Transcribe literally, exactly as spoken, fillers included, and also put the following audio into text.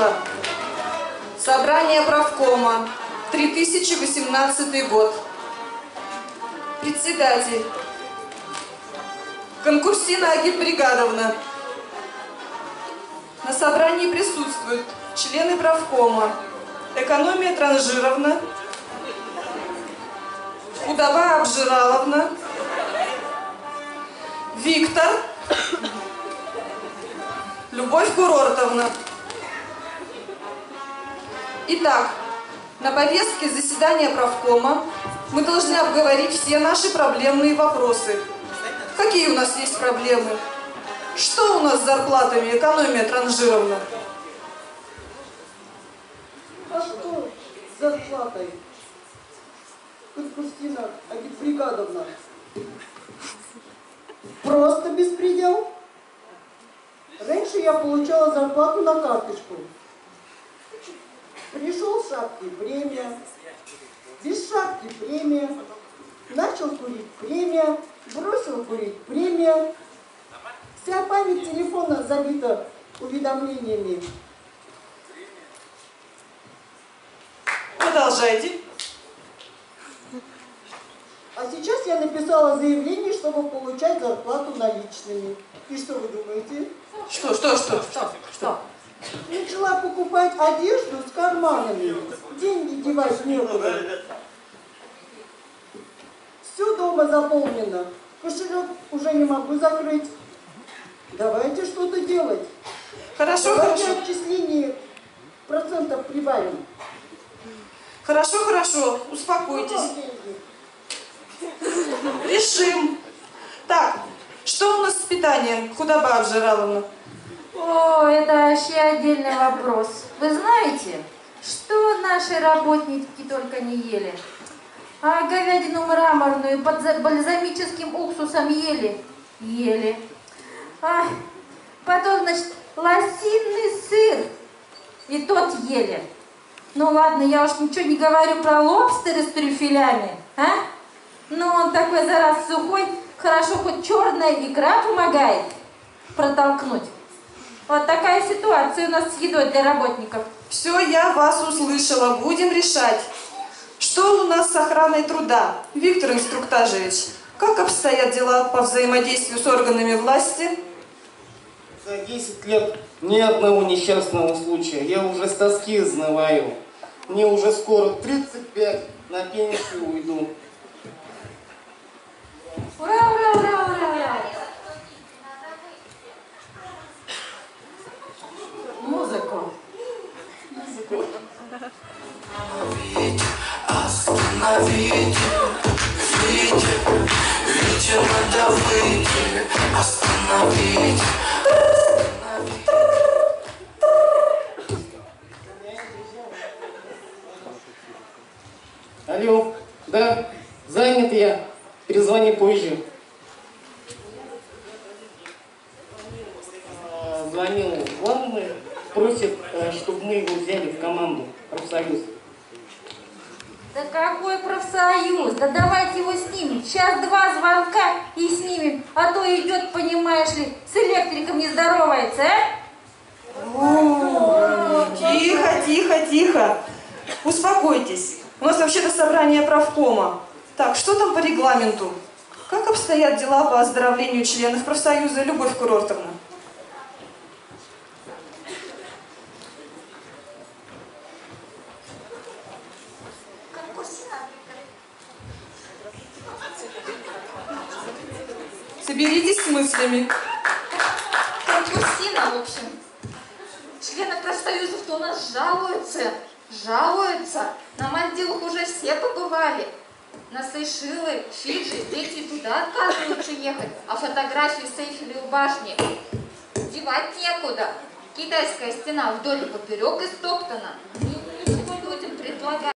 Хорошо. Собрание правкома. три тысячи восемнадцатый год. Председатель. Конкурсина Агитбригадовна. На собрании присутствуют члены правкома. Экономия Транжировна. Худоба Обжираловна. Виктор. Любовь Курортовна. Итак, на повестке заседания правкома мы должны обговорить все наши проблемные вопросы. Какие у нас есть проблемы? Что у нас с зарплатами, экономия Транжировна? А что с зарплатой, Конкурсина Агитбригадовна? Просто беспредел. Раньше я получала зарплату на карточку. Пришел с шапки — премия. Без шапки — премия. Начал курить — премия. Бросил курить — премия. Вся память телефона забита уведомлениями. Продолжайте. А сейчас я написала заявление, чтобы получать зарплату наличными. И что вы думаете? Что, что, что, что, что? Начала покупать одежду с карманами. Деньги девать некуда. Все дома заполнено. Кошелек уже не могу закрыть. Давайте что-то делать. Хорошо, Давайте хорошо. отчисление процентов прибавим. Хорошо, хорошо. Успокойтесь. Решим. Так, что у нас с питанием, Худоба Обжираловна? О, это вообще отдельный вопрос. Вы знаете, что наши работники только не ели? А говядину мраморную под бальзамическим уксусом ели? Ели. А потом, значит, лосиный сыр. И тот ели. Ну ладно, я уж ничего не говорю про лобстеры с трюфелями. А? Ну он такой зараз сухой, хорошо хоть черная икра помогает протолкнуть. Вот такая ситуация у нас с едой для работников. Все, я вас услышала. Будем решать. Что у нас с охраной труда? Виктор Инструктажевич, как обстоят дела по взаимодействию с органами власти? За десять лет ни одного несчастного случая. Я уже с тоски изнываю. Мне уже скоро тридцать пять, на пенсию уйду. Ура, ура, ура, ура, ура! Музыку. Музыку. Остановите, Вите, Вите, надо выйти. Остановите, остановите. Алло, да, занят я. Перезвони позже. А, звонил главный, просит, чтобы мы его взяли в команду, профсоюз. Да какой профсоюз? Да давайте его снимем. Сейчас два звонка и снимем. А то идет, понимаешь ли, с электриком не здоровается, а? О, тихо, тихо, тихо. Успокойтесь. У нас вообще-то собрание правкома. Так, что там по регламенту? Как обстоят дела по оздоровлению членов профсоюза, Любовь Курортовна? Соберитесь с мыслями. Конкурсина, в общем. Члены профсоюзов-то у нас жалуются. Жалуются. На Мальдивах уже все побывали. На Сейшелы, Фиджи, дети туда отказываются ехать. А фотографии с Эйфелевой башни девать некуда. Китайская стена вдоль и поперек истоптана. Ничего людям предлагают.